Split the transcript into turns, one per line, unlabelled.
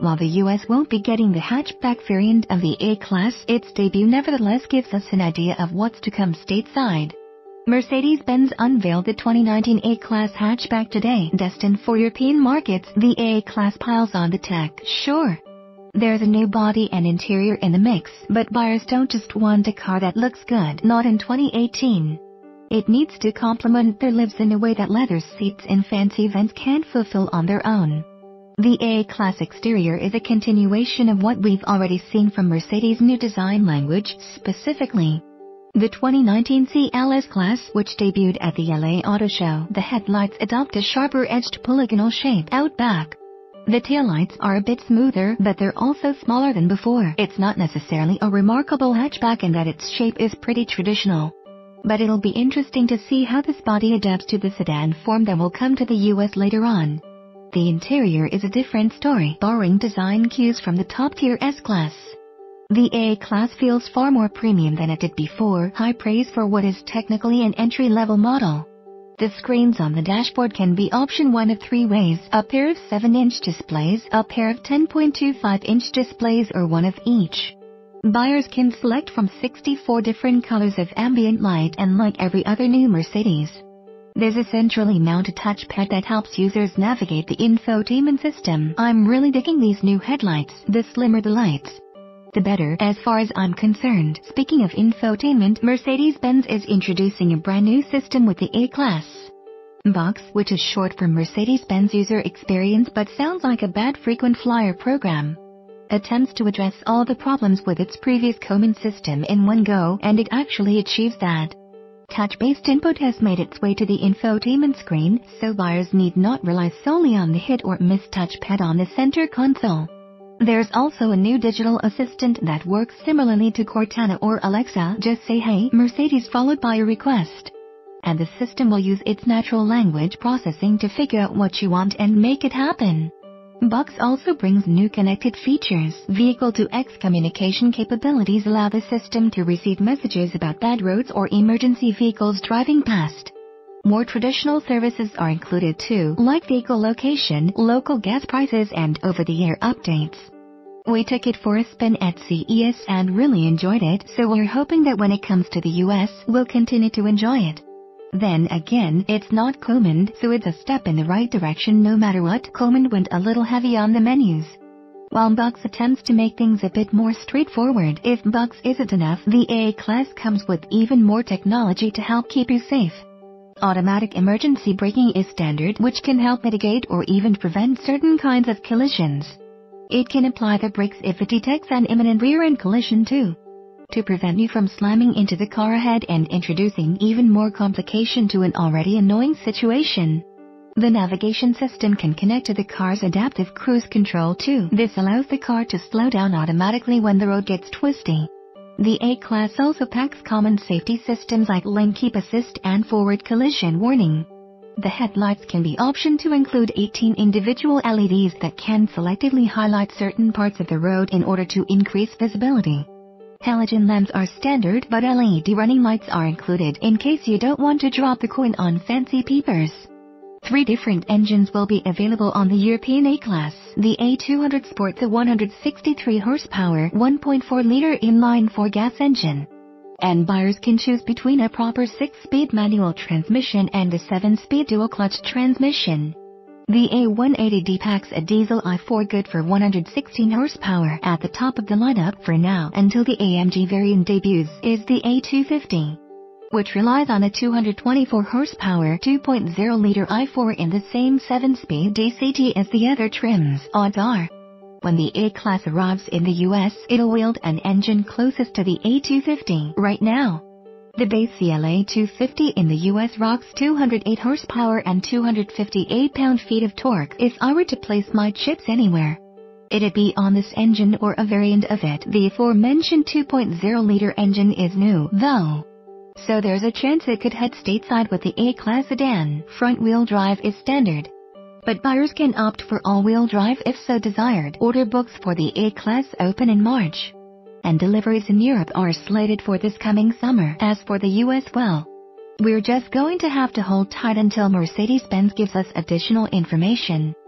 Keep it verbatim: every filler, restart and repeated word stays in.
While the U S won't be getting the hatchback variant of the A-Class, its debut nevertheless gives us an idea of what's to come stateside. Mercedes-Benz unveiled the twenty nineteen A-Class hatchback today. Destined for European markets, the A-Class piles on the tech. Sure, there's a new body and interior in the mix, but buyers don't just want a car that looks good. Not in twenty eighteen. It needs to complement their lives in a way that leather seats in fancy events can't fulfill on their own. The A-Class exterior is a continuation of what we've already seen from Mercedes' new design language, specifically the twenty nineteen A-Class, which debuted at the L A Auto Show. The headlights adopt a sharper-edged polygonal shape out back. The taillights are a bit smoother, but they're also smaller than before. It's not necessarily a remarkable hatchback in that its shape is pretty traditional, but it'll be interesting to see how this body adapts to the sedan form that will come to the U S later on. The interior is a different story, borrowing design cues from the top-tier S-Class. The A-Class feels far more premium than it did before. High praise for what is technically an entry-level model. The screens on the dashboard can be optioned one of three ways: a pair of seven inch displays, a pair of ten point two five inch displays, or one of each. Buyers can select from sixty-four different colors of ambient light, and like every other new Mercedes, there's a centrally mounted touchpad that helps users navigate the infotainment system. I'm really digging these new headlights. The slimmer the lights, the better, as far as I'm concerned. Speaking of infotainment, Mercedes-Benz is introducing a brand new system with the A-Class box, which is short for Mercedes-Benz User Experience but sounds like a bad frequent flyer program. Attempts to address all the problems with its previous command system in one go, and it actually achieves that. Touch-based input has made its way to the infotainment screen, so buyers need not rely solely on the hit-or-miss touchpad on the center console. There's also a new digital assistant that works similarly to Cortana or Alexa. Just say "Hey, Mercedes," followed by a request, and the system will use its natural language processing to figure out what you want and make it happen. Box also brings new connected features. Vehicle-to-X communication capabilities allow the system to receive messages about bad roads or emergency vehicles driving past. More traditional services are included too, like vehicle location, local gas prices, and over-the-air updates. We took it for a spin at C E S and really enjoyed it, so we're hoping that when it comes to the U S, we'll continue to enjoy it. Then again, it's not command, so it's a step in the right direction no matter what. Command went a little heavy on the menus, while Box attempts to make things a bit more straightforward. If Box isn't enough, the A-Class comes with even more technology to help keep you safe. Automatic emergency braking is standard, which can help mitigate or even prevent certain kinds of collisions. It can apply the brakes if it detects an imminent rear-end collision too, to prevent you from slamming into the car ahead and introducing even more complication to an already annoying situation. The navigation system can connect to the car's adaptive cruise control too. This allows the car to slow down automatically when the road gets twisty. The A-Class also packs common safety systems like lane keep assist and forward collision warning. The headlights can be optioned to include eighteen individual L E Ds that can selectively highlight certain parts of the road in order to increase visibility. Halogen lamps are standard, but L E D running lights are included in case you don't want to drop the coin on fancy peepers. Three different engines will be available on the European A-Class. The A two hundred sports a one hundred sixty-three horsepower, one point four liter inline-four gas engine, and buyers can choose between a proper six-speed manual transmission and a seven-speed dual-clutch transmission. The A one eighty D packs a diesel I four good for one hundred sixteen horsepower. At the top of the lineup for now, until the A M G variant debuts, is the A two fifty, which relies on a two hundred twenty-four horsepower, two point oh liter I four in the same seven-speed D C T as the other trims. Odds are, when the A-Class arrives in the U S, it'll wield an engine closest to the A two fifty. Right now, the base C L A two fifty in the U S rocks two hundred eight horsepower and two hundred fifty-eight pound-feet of torque. If I were to place my chips anywhere, it'd be on this engine or a variant of it. The aforementioned two point oh liter engine is new, though, so there's a chance it could head stateside with the A-Class sedan. Front-wheel drive is standard, but buyers can opt for all-wheel drive if so desired. Order books for the A-Class open in March, and deliveries in Europe are slated for this coming summer. As for the U S, well, we're just going to have to hold tight until Mercedes-Benz gives us additional information.